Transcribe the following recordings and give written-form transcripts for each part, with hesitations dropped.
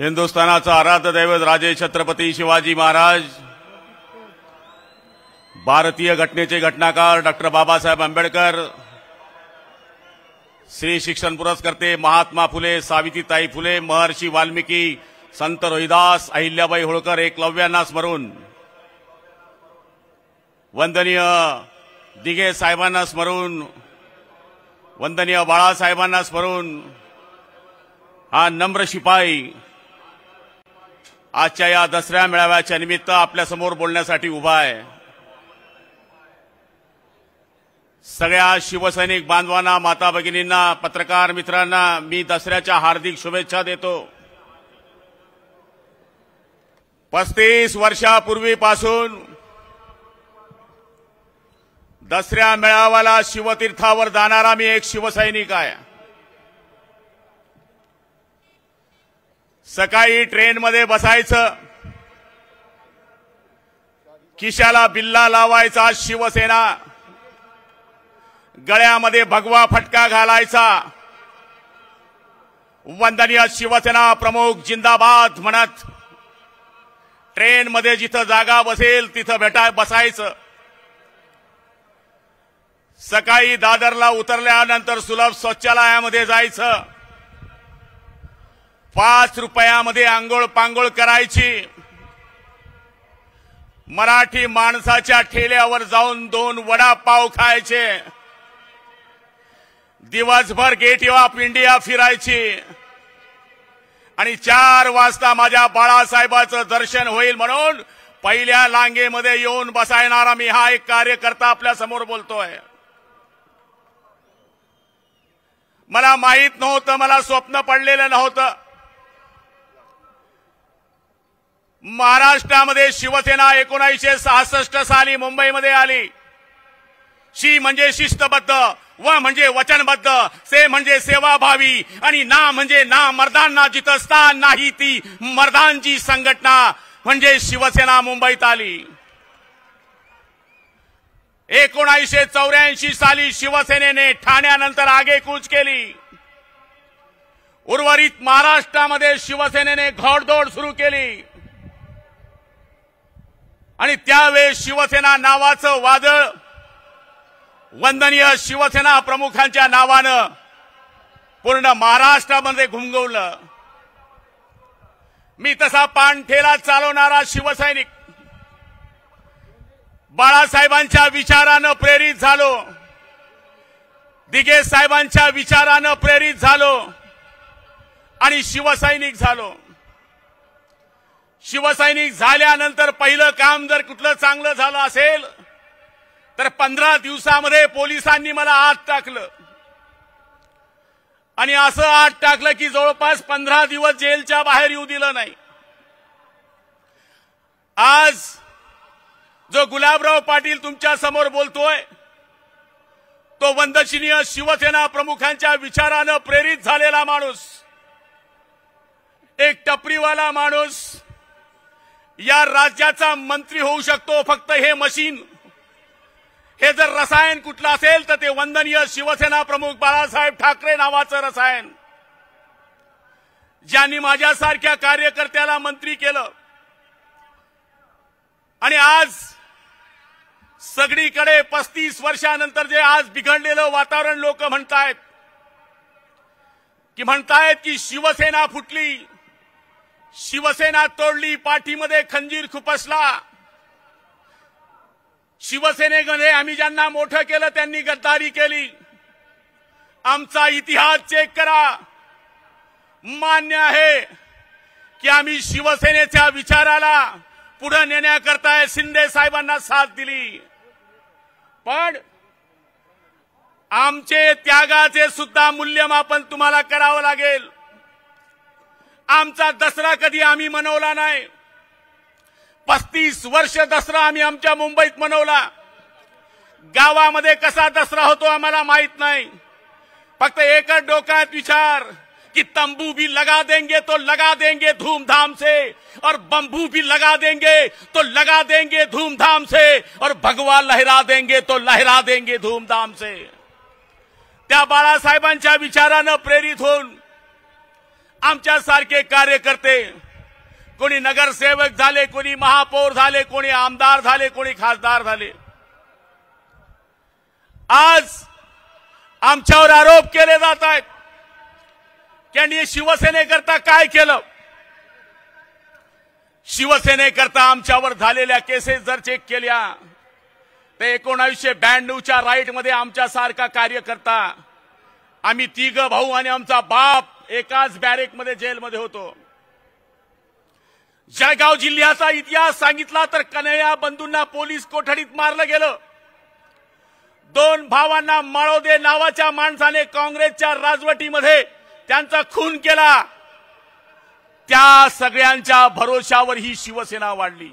हिंदुस्थानाचा आराध्य दैवत राजे छत्रपती शिवाजी महाराज, भारतीय घटनेचे घटनाकार डॉक्टर बाबासाहेब आंबेडकर, श्री शिक्षण पुरस्कर्ते महात्मा फुले, सावित्रीताई फुले, महर्षी वाल्मिकी, संत रोहिदास, अहिल्याबाई होळकर, एकलव्यांना स्मरून, वंदनीय दिघे साहेबांना स्मरून, वंदनीय बाळासाहेबांना स्मरून हा नम्र शिपाई आजच्या या दसऱ्या मेळाव्याच्या निमित्त आपल्या समोर बोलण्यासाठी उभा आहे। सगळ्या शिवसैनिक बांधवांना, माता भगिनींना, पत्रकार मित्रांना मी दसऱ्याच्या हार्दिक शुभेच्छा देतो। 35 वर्षापूर्वीपासून दसऱ्या मेळाव्याला शिवतीर्थावर जाणारा मी एक शिवसैनिक आहे। सकाळी ट्रेनमध्ये बसायचं, खिशाला बिल्ला लावायचा शिवसेना, गळ्यामध्ये भगवा फटका घालायचा, वंदनीय शिवसेना प्रमुख जिंदाबाद म्हणत ट्रेनमध्ये जिथं जागा बसेल तिथं बसायचं। सकाळी दादरला उतरल्यानंतर सुलभ शौचालयामध्ये जायचं, 5 रुपयामध्ये आंघोळ पांघोळ करायची, मराठी माणसाच्या ठेल्यावर जाऊन 2 वडापाव खायचे, दिवसभर गेट ऑफ इंडिया फिरायची आणि 4 वाजता माझ्या बाळासाहेबांचं दर्शन होईल म्हणून पहिल्या लांगेमध्ये येऊन बसायणारा मी हा एक कार्यकर्ता आपल्या समोर बोलतोय। मला माहित नव्हतं, मला स्वप्न पडलेलं नव्हतं, महाराष्ट्रामध्ये शिवसेना 1966 साली मुंबईमध्ये आली। शी म्हणजे शिस्तबद्ध, व म्हणजे वचनबद्ध, से म्हणजे सेवाभावी आणि ना म्हणजे ना मर्दांना जिथं स्थान नाही ती मर्दांची संघटना म्हणजे शिवसेना मुंबईत आली। 1984 साली शिवसेनेने ठाण्यानंतर आगेकूच केली। उर्वरित महाराष्ट्रामध्ये शिवसेनेने घोडदौड सुरू केली आणि त्यावेळेस शिवसेना नावाचं वादळ वंदनीय शिवसेना प्रमुखांच्या नावानं पूर्ण महाराष्ट्रामध्ये घुमगवलं। मी तसा पाणठेला चालवणारा शिवसैनिक, बाळासाहेबांच्या विचारानं प्रेरित झालो, दिघे साहेबांच्या विचारानं प्रेरित झालो आणि शिवसैनिक झालो। शिवसैनिक झाल्यानंतर पहिलं काम जर कुठलं चांगलं झालं असेल तर 15 दिवसामध्ये पोलिसांनी मला आत टाकलं आणि असं आत टाकलं की जवळपास 15 दिवस जेलच्या बाहेर येऊ दिलं नाही। आज जो गुलाबराव पाटील तुमच्या समोर बोलतोय तो वंदनीय शिवसेना प्रमुखांच्या विचारानं प्रेरित झालेला माणूस, एक टपरीवाला माणूस या राज्याचा मंत्री होऊ शकतो। फक्त हे मशीन, हे जर रसायन कुठलं असेल तर ते वंदनीय शिवसेना प्रमुख बाळासाहेब ठाकरे नावाचं रसायन, ज्यांनी माझ्यासारख्या कार्यकर्त्याला मंत्री केलं। आणि आज सगळीकडे 35 वर्षानंतर जे आज बिघडलेलं वातावरण लोक म्हणतायत की शिवसेना फुटली, शिवसेना तोडली, पाठीमध्ये खंजीर खुपसला, शिवसेनेमध्ये आम्ही ज्यांना मोठं केलं त्यांनी गद्दारी केली। आमचा इतिहास चेक करा, मान्य आहे की आम्ही शिवसेनेच्या विचाराला पुढे नेण्याकरता शिंदे साहेबांना साथ दिली, पण आमचे त्यागाचे सुद्धा मूल्यमापन तुम्हाला करावं लागेल। आमचा दसरा कधी आम्ही मनवला नाही, 35 वर्ष दसरा आम्ही आमच्या मुंबईत मनवला। गावामध्ये कसा दसरा होतो आम्हाला माहित नाही, फक्त एकच डोक्यात विचार कि तंबू भी लगा देंगे तो लगा देंगे धूमधाम से, और बंबू भी लगा देंगे तो लगा देंगे धूमधाम से, और भगवा लहरा देंगे तो लहरा देंगे धूमधाम से। त्या बाळासाहेबांच्या विचारानं प्रेरित होऊन आमच्यासारखे कार्यकर्ते, कोणी नगरसेवक झाले, कोणी महापौर झाले, कोणी आमदार झाले, कोणी खासदार झाले, आज आमच्यावर आरोप केले जात आहेत की यांनी शिवसेनेकरता काय केलं. शिवसेनेकरता आमच्यावर झालेल्या केसेस जर चेक केल्या तर 1992च्या राईटमध्ये आमच्यासारखा कार्यकर्ता, आम्ही 3 भाऊ आणि आमचा बाप एकाच बॅरेकमध्ये जेलमध्ये होतो. जळगाव जिल्ह्याचा इतिहास सांगितला तर कन्हैया बंधूंना पोलीस कोठडीत मारलं गेलं. 2 भावांना माळोदे नावाच्या माणसाने काँग्रेसच्या राजवटीमध्ये त्यांचा खून केला. त्या सगळ्यांच्या भरोशावर ही शिवसेना वाढली.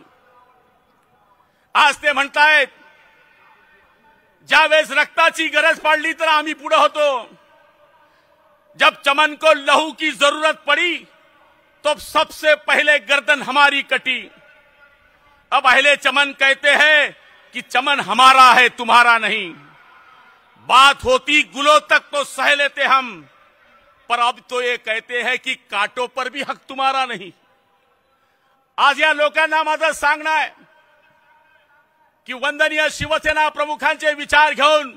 आज ते म्हणतायत ज्यावेळेस रक्ताची गरज पडली तर आम्ही पुढे होतो. जब चमन को लहू की जरूरत पड़ी तो सबसे पहले गर्दन हमारी कटी. अब अहले चमन कहते हैं कि चमन हमारा है तुम्हारा नहीं. बात होती गुलों तक तो सह लेते हम, पर अब तो ये कहते हैं कि कांटों पर भी हक तुम्हारा नहीं. आज या लोकांना माझं सांगणं आहे की वंदनीय शिवसेना प्रमुखांचे विचार घेऊन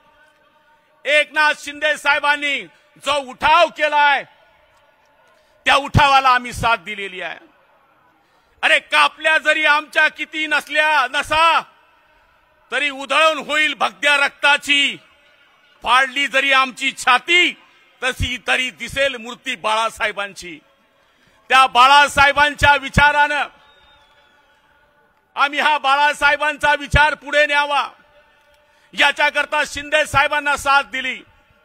एकनाथ शिंदे साहेबांनी जो उठाव केलाय त्या उठावाला आम्ही साथ दिलेली आहे. अरे कापल्या जरी आमच्या किती नसा तरी उधळून होईल भगद्या रक्ताची. फाडली जरी आमची छाती तरी दिसेल मूर्ती बाळासाहेबांची. त्या बाळासाहेबांच्या विचारानं आम्ही हा बाळासाहेबांचा विचार पुढे न्यावा याच्याकरता शिंदे साहेबांना साथ दिली.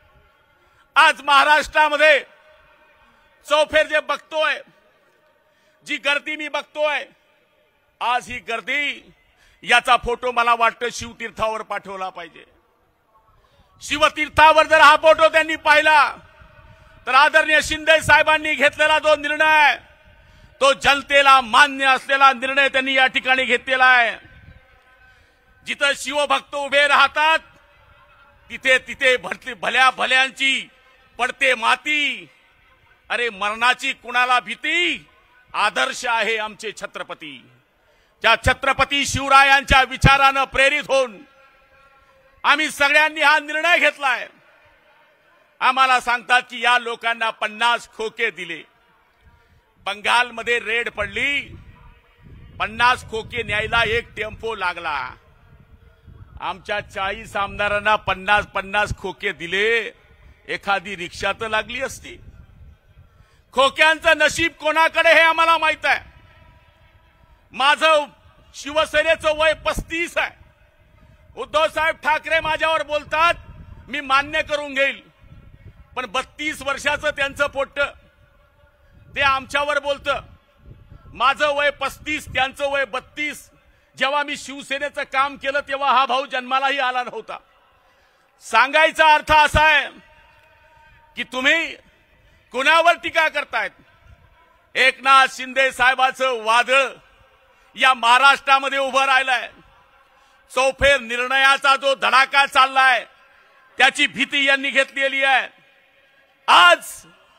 आज महाराष्ट्रामध्ये चौफेर जे बघतोय, जी गर्दी मी बघतोय, आज ही गर्दी याचा फोटो मला वाटतं शिवतीर्थावर पाठवला पाहिजे. शिवतीर्थावर जर हा फोटो त्यांनी पाहिला तर आदरणीय शिंदे साहेबांनी घेतलेला जो निर्णय, तो जनतेला मान्य असलेला निर्णय त्यांनी या ठिकाणी घेतलेला आहे. जिथं शिवभक्त उभे राहतात तिथे तिथे भल्या भल्यांची पडते माती. अरे मरणाची कुणाला भीती. आदर्श आहे आमचे छत्रपती. त्या छत्रपती शिवरायांच्या विचारानं प्रेरित होऊन आम्ही सगळ्यांनी हा निर्णय घेतलाय. आम्हाला सांगतात की या लोकांना 50 खोके दिले. बंगालमध्ये रेड पडली, 50 खोके न्यायला 1 टेम्पो लागला. आमच्या 40 आमदारांना 50 खोके दिले, एखादी रिक्षा तर लागली असती. खोक्यांचं नशीब कोणाकडे हे आम्हाला माहित आहे. माझं शिवसेनेचं वय 35 आहे. उद्धव साहेब ठाकरे माझ्यावर बोलतात, मी मान्य करून घेईल, पण 32 वर्षाचं त्यांचं पोट्ट ते आमच्यावर बोलतं. माझं वय 35, त्यांचं वय 32. जेव्हा मी शिवसेनेचं काम केलं तेव्हा हा भाऊ जन्मालाही आला नव्हता. सांगायचा अर्थ असा आहे की तुम्ही कुणावर टीका करतायत. एकनाथ शिंदे साहेबांचं वादळ या महाराष्ट्रामध्ये उभं राहिलंय. चौफेर निर्णयाचा जो धडाका चाललाय त्याची भीती यांनी घेतलेली आहे. आज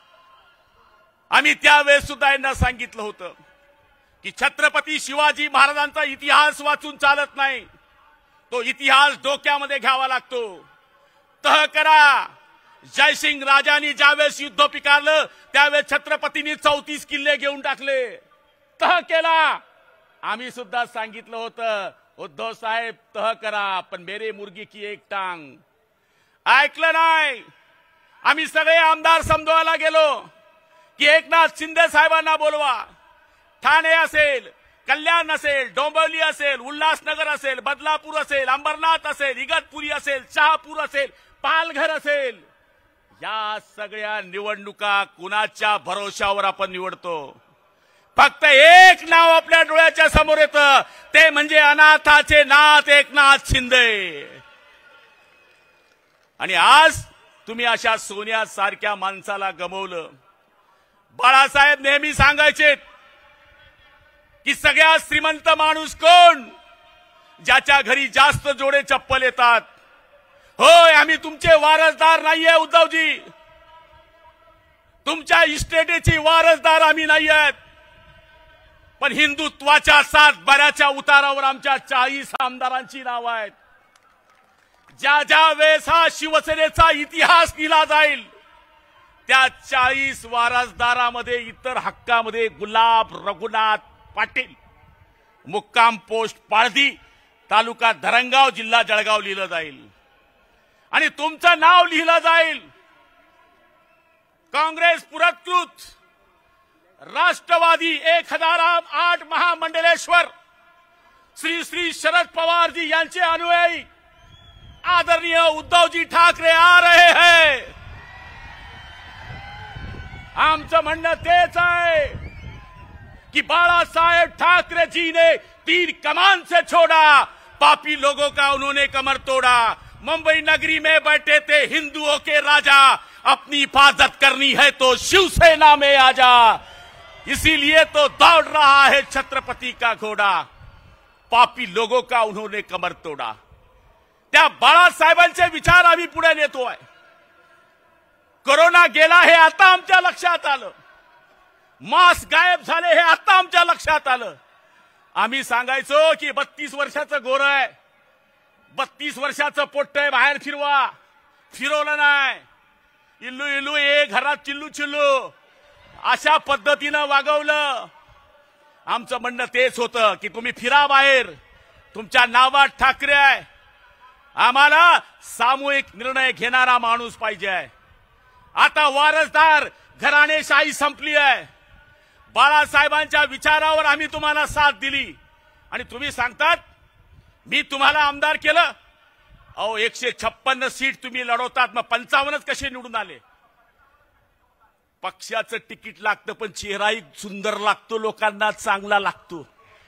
आम्ही त्यावेळेस सुद्धा यांना सांगितलं होतं की छत्रपती शिवाजी महाराजांचा इतिहास वाचून चालत नाही, तो इतिहास डोक्यामध्ये घ्यावा लागतो. तह करा. जयसिंग राजांनी ज्यावेळेस युद्ध पिकारलं त्यावेळेस छत्रपतींनी 34 किल्ले घेऊन टाकले. तह केला. आम्ही सुद्धा सांगितलं होतं उद्धव साहेब तह करा, पण मेरे मुर्गी की एक टांग. ऐकलं नाही. आम्ही सगळे आमदार समजवायला गेलो की एकनाथ शिंदे साहेबांना बोलवा. ठाणे असेल, कल्याण असेल, डोंबिवली असेल, उल्हासनगर असेल, बदलापूर असेल, अंबरनाथ असेल, इगतपुरी असेल, शहापूर असेल, पालघर असेल, या सगळ्या निवडणुका कुणाच्या भरोशावर आपण निवडतो. फक्त एक नाव आपल्या डोळ्याच्या समोर येतं, ते म्हणजे अनाथाचे नाथ एकनाथ शिंदे. आणि आज तुम्ही अशा सोन्यासारख्या माणसाला गमावलं. बाळासाहेब नेहमी सांगायचे की सगळ्यात श्रीमंत माणूस कोण? ज्याच्या घरी जास्त जोडे चप्पल येतात. होय, आम्ही तुमचे वारसदार नाहीये उद्धवजी. तुमच्या इस्टेटीची वारसदार आम्ही नाही आहेत, पण हिंदुत्वाच्या 7 बाऱ्याच्या उतारावर आमच्या 40 आमदारांची नावं आहेत. ज्या ज्या वेळेस हा शिवसेनेचा इतिहास लिहिला जाईल त्या 40 वारसदारामध्ये इतर हक्कामध्ये गुलाब रघुनाथ पाटील, मुक्काम पोस्ट पाळदी, तालुका धरणगाव, जिल्हा जळगाव लिहिलं जाईल आणि तुमचं नाव लिहिलं जाईल. काँग्रेस पुरस्कृत राष्ट्रवादी 1008 महामंडलेश्वर श्री श्री शरद पवार जी यांचे अनुयायी आदरणीय उद्धवजी ठाकरे आ रहे हैं. आमचं म्हणणं तेच आहे कि बाळासाहेब ठाकरे जी ने तीर कमान से छोड़ा, पापी लोगों का उन्होंने कमर तोड़ा. मुंबई नगरी में बैठे थे हिंदुओं के राजा, अपनी हिफाजत करनी है तो शिवसेना में आजा. इसीलिए तो दौड़ रहा है छत्रपति का घोड़ा, पापी लोगों का उन्होंने कमर तोड़ा. त्या बाळासाहेबांचे विचार आम्ही पुढे नेतोय. कोरोना गेला हे आता आमच्या लक्षात आलं, मास्क गायब झाले हे आता आमच्या लक्षात आलं. आम्ही सांगायचो की 32 वर्षाचं गोरं आहे, 32 वर्षाचं पोट्ट आहे, बाहेर फिरवा, फिरवलं नाही. इल्लू इल्लू ये घरात चिल्लू चिल्लू अशा पद्धतीनं वागवलं. आमचं म्हणणं तेच होतं की तुम्ही फिरा बाहेर, तुमच्या नावात ठाकरे आहे. आम्हाला सामूहिक निर्णय घेणारा माणूस पाहिजे आहे. आता वारसदार घराणेशाही संपली आहे. बाळासाहेबांच्या विचारावर आम्ही तुम्हाला साथ दिली आणि तुम्ही सांगतात मी तुम्हाला आमदार केलं. अहो 156 सीट तुम्ही लढवतात, मग 55च कसे निवडून आले? पक्षाचं तिकीट लागतं पण चेहराही सुंदर लागतो, लोकांना चांगला लागतो.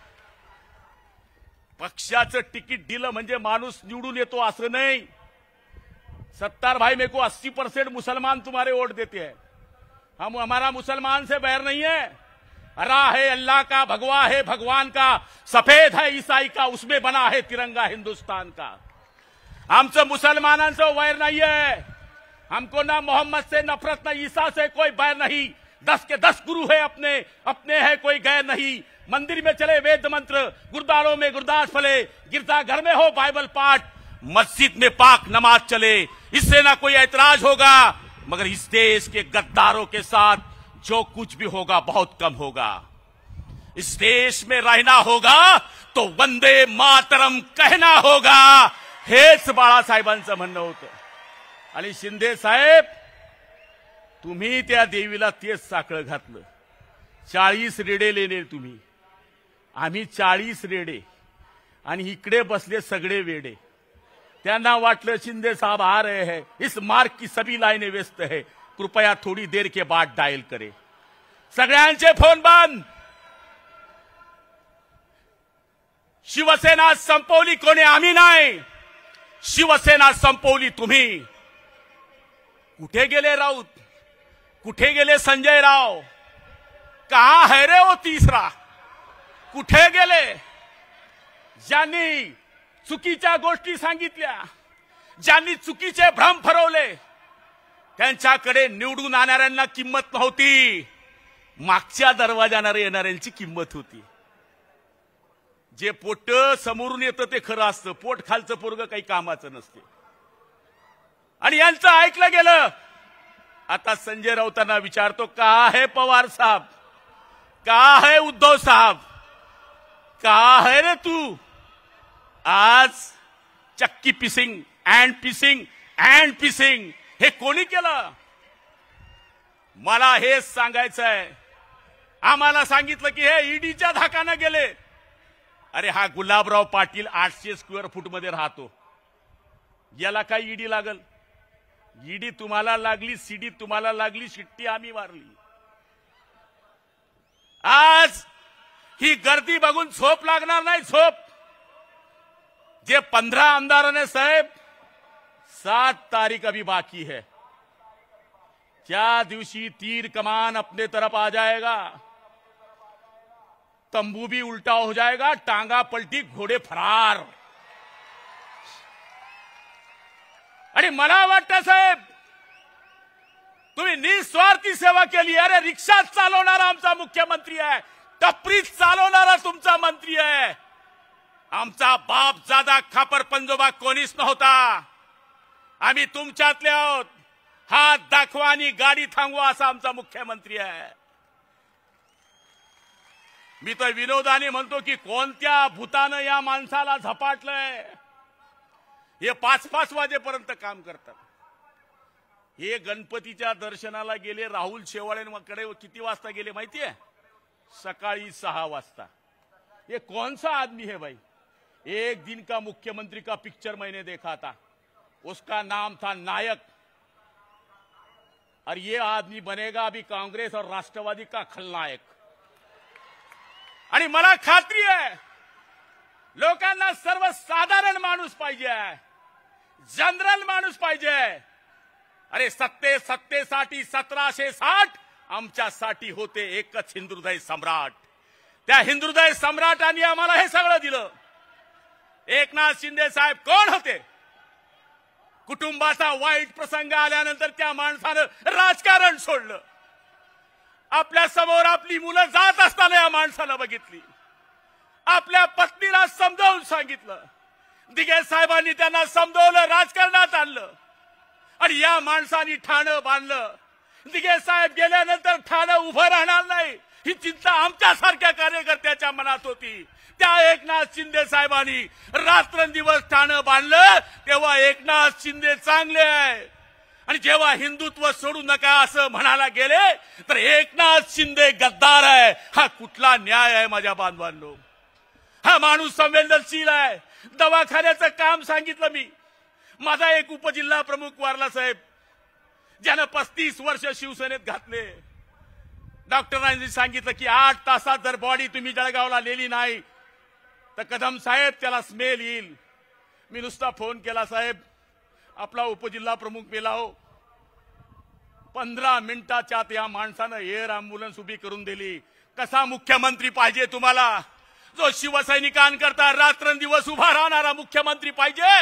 पक्षाचं तिकीट दिलं म्हणजे माणूस निवडून येतो असं नाही. सत्तार भाई मेरे को 80% मुसलमान तुम्हारे वोट देते हैं. हम हमारा मुसलमान से बैर नहीं है. हरा है अल्लाह का, भगवा है भगवान का, सफेद है ईसाई का, उसमें बना है तिरंगा हिंदुस्तान का. आमचं मुसलमानांचं वैर नहीं है. हमको ना मोहम्मद से नफरत, ना ईसा से कोई बैर नहीं. 10 के 10 गुरु है अपने, अपने है कोई गैर नहीं. मंदिर में चले वेद मंत्र, गुरुद्वारों में गुरदास फले, गिरजाघर में हो बाइबल पाठ, मस्जिद में पाक नमाज चले. इससे ना कोई ऐतराज होगा, मगर इस देश के गद्दारों के साथ जो कुछ भी होगा बहुत कम होगा. इस देश में रहना होगा तो वंदे मातरम कहना होगा. हेच बाळासाहेबांचं म्हणणं होतं. आणि शिंदे साहेब तुम्ही त्या देवीला तेच साखळ घातलं. 40 रेडे लेणे तुम्ही, आम्ही 40 रेडे आणि इकडे बसले सगळे वेडे. त्यांना वाटलं शिंदे साहब आ रहे हैं, इस मार्ग की सभी लाइनें व्यस्त है, कृपया थोड़ी देर के बाद डायल करे. सगळ्यांचे फोन बंद. शिवसेना संपवली कोणी? आम्ही नाही. शिवसेना संपवली तुम्ही. कुठे गेले राऊत? कुठे गेले संजय राव? कहां है रे वो तीसरा? कुठे गेले? ज्यांनी चुकीच्या गोष्टी सांगितल्या, ज्यांनी चुकीचे भ्रम फरवले, त्यांच्याकडे निवडून आणणाऱ्यांना किंमत नव्हती, मागच्या दरवाजानं येणाऱ्यांची किंमत होती. जे पोट समोरून येतं ते खरं असतं, पोट खालचं पोरग काही कामाचं नसते. आणि यांचं ऐकलं गेलं. आता संजय राऊतांना विचारतो, कहा है पवार साहब, कहा है उद्धव साहब, कहा है रे तू? आज चक्की pissing and pissing and pissing हे कोणी केलं? मला हेच सांगायचं आहे. आम्हाला सांगितलं की हे ईडीच्या धाकाने गेले. अरे हा गुलाबराव पाटील 800 स्क्वेअर फूट मध्ये राहतो, याला काय ईडी लागल? ईडी तुम्हाला लागली, सीडी तुम्हाला लागली, शिट्टी आम्ही मारली. आज ही गर्दी बघून झोप लागणार नाही. झोप जे 15 आमदारांनी साहेब 7 तारीख अभी बाकी है, क्या दिवशी तीर कमान अपने तरफ आ जाएगा, तंबू भी उल्टा हो जाएगा, टांगा पलटी, घोडे फरार. आणि मला वाटतं साहेब तुम्ही निस्वार्थी सेवा केली. अरे रिक्षा चालवणारा आमचा मुख्यमंत्री आहे, टपरी चालवणारा तुमचा मंत्री आहे. आमचा बाप जादा खापर पंजोबा कोणीच नव्हता. आम्ही तुमच्यातले आहोत. हात दाखवा आणि गाडी थांबवा असा आमचा मुख्यमंत्री आहे. मी तर विनोदाने म्हणतो की कोणत्या भूतानं या माणसाला झपाटलंय. हे 5-5 वाजेपर्यंत काम करतात. हे गणपतीच्या दर्शनाला गेले. राहुल शेवाळेंकडे किती वाजता गेले माहितीये? सकाळी 6 वाजता. ये कौन सा आदमी है भाई? एक दिन का मुख्यमंत्री का पिक्चर मैंने देखा था, उसका नाम था नायक. और ये आदमी बनेगा अभी कांग्रेस और राष्ट्रवादी का खलनायक. आणि मला खात्री आहे लोकांना सर्वसाधारण माणूस पाहिजे, जनरल माणूस पाहिजे. अरे सत्तेसाठी 1760 आमच्यासाठी होते एकच हिंदुहृदय सम्राट. त्या हिंदुहृदय सम्राटांनी आम्हाला हे सगळं दिलं. एकनाथ शिंदे साहेब कोण होते? कुटुंबाचा वाईट प्रसंग आल्यानंतर त्या माणसानं राजकारण सोडलं. आपल्या समोर आपली मुलं जात असताना या माणसानं बघितली. आपल्या पत्नीला समजावून सांगितलं. दिघे साहेबांनी त्यांना समजावलं, राजकारणात आणलं. आणि या माणसांनी ठाणं बांधलं. दिघे साहेब गेल्यानंतर ठाणं उभं राहणार नाही ही चिंता आमच्यासारख्या कार्यकर्त्याच्या मनात होती. त्या एकनाथ शिंदे साहेबांनी रात्रंदिवस ठाणं बांधलं. तेव्हा एकनाथ शिंदे चांगले आहे. आणि जेव्हा हिंदुत्व सोडू नका असं म्हणायला गेले तर एकनाथ शिंदे गद्दार आहे. हा कुठला न्याय आहे माझ्या बांधवांनो? हा माणूस संवेदनशील आहे. दवाखान्याचं काम सांगितलं मी. माझा एक उपजिल्हा प्रमुख वारला साहेब, ज्यानं 35 वर्ष शिवसेनेत घातले. डॉक्टरांनी सांगितलं की 8 तासात जर बॉडी तुम्ही जळगावला नेली नाही तर कदम साहेब त्याला स्मेल येईल. मी नुसता फोन केला, साहेब आपला उपजिल्हा प्रमुख मेला हो. 15 मिनिटाच्या आत या माणसानं एअर अँब्युलन्स उभी करून दिली. कसा मुख्यमंत्री पाहिजे तुम्हाला? जो शिवसैनिकांकरता रात्रंदिवस उभा राहणारा मुख्यमंत्री पाहिजे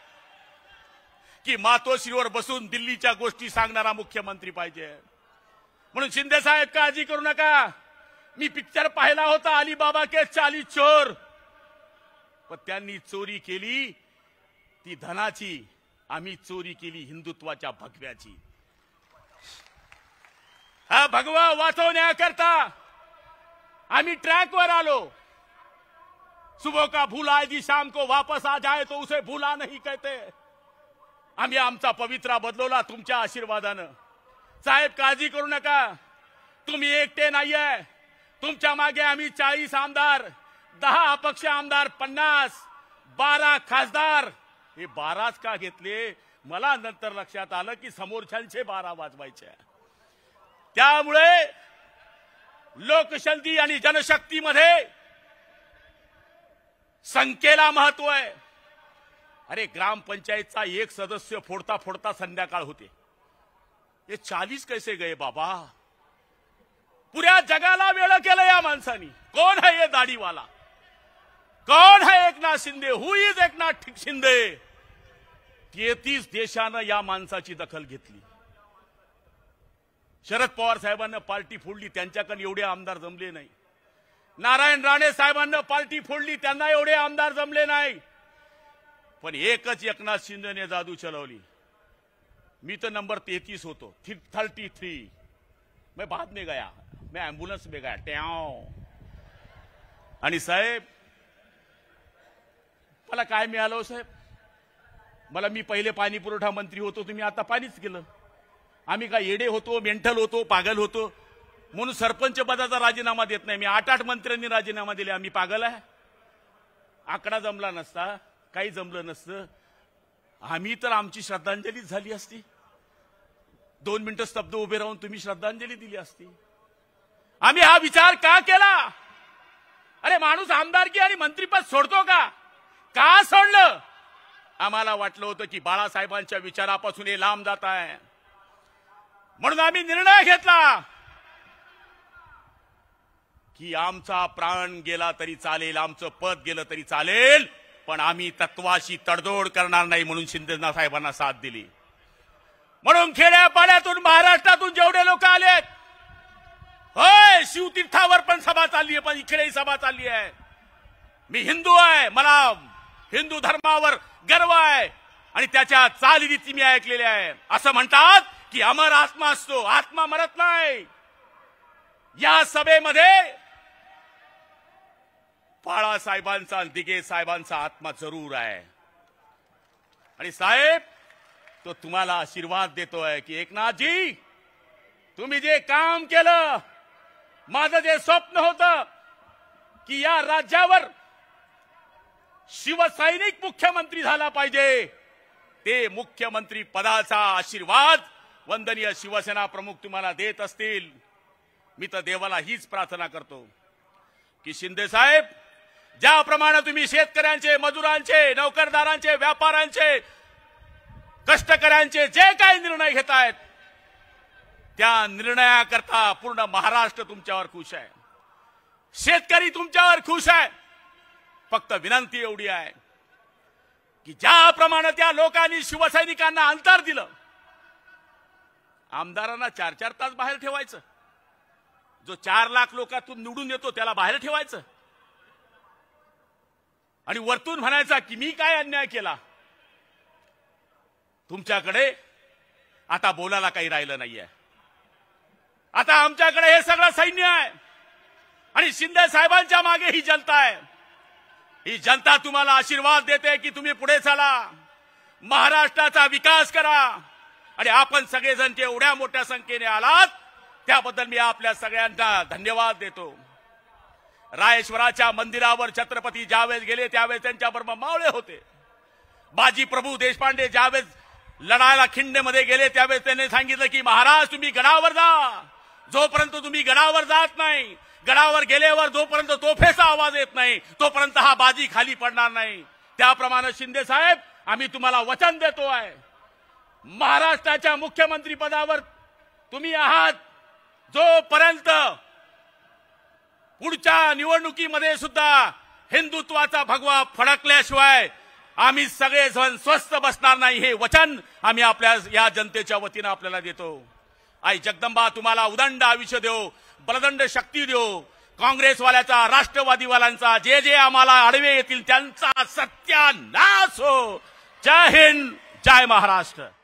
की मातोश्रीवर बसून दिल्लीच्या गोष्टी सांगणारा मुख्यमंत्री पाहिजे? म्हणून शिंदे साहेब काळजी करू नका. मी पिक्चर पाहिला होता अलीबाबा के 40 चोर. पण त्यांनी चोरी केली ती धनाची, आम्ही चोरी केली हिंदुत्वाच्या भगव्याची. हा भगवा वाचवण्याकरता आम्ही ट्रॅकवर आलो. सुबह का भूला यदि शाम को वापस आ जाए तो उसे भूला नहीं कहते. आम्ही आमचा पवित्रा बदलवला तुमच्या आशीर्वादानं. साहेब काळजी करू नका. तुम्ही एकटे नाहीये. तुमच्या मागे आम्ही 40 आमदार, 10 अपक्ष आमदार, 50, 12 खासदार. हे 12च का घेतले मला नंतर लक्षात आलं की समोरच्यांचे 12 वाजवायचे. त्यामुळे लोकशाही आणि जनशक्तीमध्ये संख्येला महत्व आहे. अरे ग्रामपंचायतचा एक सदस्य फोडता फोडता संध्याकाळ होते. ये 40 कैसे गए बाबा? पुऱ्या जगाला वेळ केलं या माणसानी. कोण है ये दाढीवाला? कौन है एकनाथ शिंदे? Who is Eknath Shinde? 33 देशानं या माणसाची दखल घेतली. शरद पवार साहेबांना पार्टी फोडली, त्यांच्याकडे एवढे आमदार जमले नाही. नारायण राणे साहेबांना पार्टी फोडली, त्यांना एवढे आमदार जमले नाही. पण एकच एकनाथ शिंदेने जादू चलवली. मी तर नंबर 33 होतो, 33. मैं बाद में गया, मैं एम्बुलेंस में गया ट्याव. आणि साहेब मला काय मिळालं साहेब? मला मी पहिले पाणी पुरवठा मंत्री होतो, तुम्ही आता पाणीच केलं. आम्ही काय येडे होतो, मेंटल होतो, पागल होतो म्हणून सरपंच पदाचा राजीनामा देत नाही. मी 8 मंत्र्यांनी राजीनामा दिले. आम्ही पागल आहे? आकडा जमला नसता, काही जमलं नसतं, आम्ही तर आमची श्रद्धांजली झाली असती. 2 मिनिटं स्तब्ध उभे राहून तुम्ही श्रद्धांजली दिली असती. आम्ही हा विचार का केला? अरे माणूस आमदारकी आणि मंत्रीपद सोडतो का? का सोडलं? आम्हाला वाटलं होतं की बाळासाहेबांच्या विचारापासून हे लांब जात आहे. म्हणून आम्ही निर्णय घेतला की आमचा प्राण गेला तरी चालेल, आमचं पद गेलं तरी चालेल, पण आम्ही तत्वाशी तडजोड करणार नाही. म्हणून शिंदे साहेबांना साथ दिली. म्हणून खेड्यापाड्यातून महाराष्ट्रातून जेवढे लोक आलेत, होय शिवतीर्थावर पण सभा चालली आहे, पण इकडेही सभा चालली आहे. मी हिंदू आहे, मला हिंदू धर्मावर गर्व आहे आणि त्याच्या चालीरीती मी ऐकलेल्या आहे. असं म्हणतात की अमर आत्मा असतो, आत्मा मरत नाही. या सभेमध्ये बाळासाहेबांचा, दिघे साहेबांचा आत्मा जरूर आहे. आणि साहेब तो तुम्हाला आशीर्वाद देतोय की एकनाथजी, तुम्ही जे काम केलं, माझं जे स्वप्न होतं की या राज्यावर शिवसैनिक मुख्यमंत्री झाला पाहिजे, ते मुख्यमंत्री पदाचा आशीर्वाद वंदनीय शिवसेना प्रमुख तुम्हाला देत असतील. मी तर देवाला हीच प्रार्थना करतो की शिंदे साहेब, ज्याप्रमाणे तुम्ही शेतकऱ्यांचे, मजुरांचे, नोकरदारांचे, व्यापाऱ्यांचे, कष्टकऱ्यांचे जे काही निर्णय घेतायत, त्या निर्णयाकरता पूर्ण महाराष्ट्र तुमच्यावर खुश आहे. शेतकरी तुमच्यावर खुश आहे. फक्त विनंती एवढी आहे की ज्याप्रमाणे त्या लोकांनी शिवसैनिकांना अंतर दिलं, आमदारांना 4-4 तास बाहेर ठेवायचं, जो 4 लाख लोकांतून निवडून येतो त्याला बाहेर ठेवायचं आणि वरतून म्हणायचा की मी काय अन्याय केला. तुमच्याकडे आता बोलायला काही राहिलं नाहीये. आता आमच्याकडे हे सगळं सैन्य आहे आणि शिंदे साहेबांच्या मागे ही जनता आहे. ही जनता तुम्हाला आशीर्वाद देते की तुम्ही पुढे चला, महाराष्ट्राचा विकास करा. आणि आपण सगळेजण जे एवढ्या मोठ्या संख्येने आलात त्याबद्दल मी आपल्या सगळ्यांना धन्यवाद देतो. रायेश्वराच्या मंदिरावर छत्रपती ज्यावेळेस गेले त्यावेळेस त्यांच्याबरोबर मावळे होते. बाजी प्रभू देशपांडे ज्यावेळेस लढायला खिंडेमध्ये गेले त्यावेळेस त्यांनी सांगितलं की महाराज तुम्ही गडावर जा. जोपर्यंत तुम्ही गडावर जात नाही, गडावर गेल्यावर जोपर्यंत तोफेचा आवाज येत नाही, तोपर्यंत हा बाजी खाली पडणार नाही. त्याप्रमाणे शिंदे साहेब, आम्ही तुम्हाला वचन देतो आहे, महाराष्ट्राच्या मुख्यमंत्री पदावर तुम्ही आहात जोपर्यंत पुढच्या निवडणुकीमध्ये सुद्धा हिंदुत्वाचा भगवा फडकल्याशिवाय आम्ही सगळेजण स्वस्थ बसणार नाही. हे वचन आम्ही आपल्या या जनतेच्या वतीनं आपल्याला देतो. आई जगदंबा तुम्हाला उदंड आयुष्य देव, बलदंड शक्ती देव. काँग्रेसवाल्याचा, राष्ट्रवादीवाल्यांचा, जे जे आम्हाला आडवे येतील त्यांचा सत्यानाश हो. जय हिंद, जय महाराष्ट्र.